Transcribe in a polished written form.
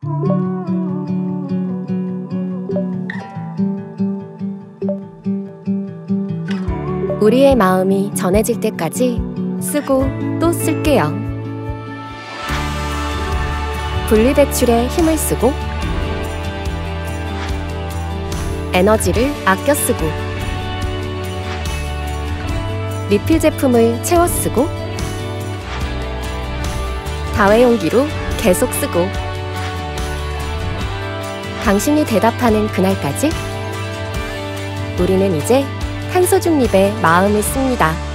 우리의 마음이 전해질 때까지 쓰고 또 쓸게요. 분리배출에 힘을 쓰고 에너지를 아껴 쓰고 리필 제품을 채워 쓰고 다회용기로 계속 쓰고 당신이 대답하는 그날까지 우리는 이제 탄소 중립에 마음을 씁니다.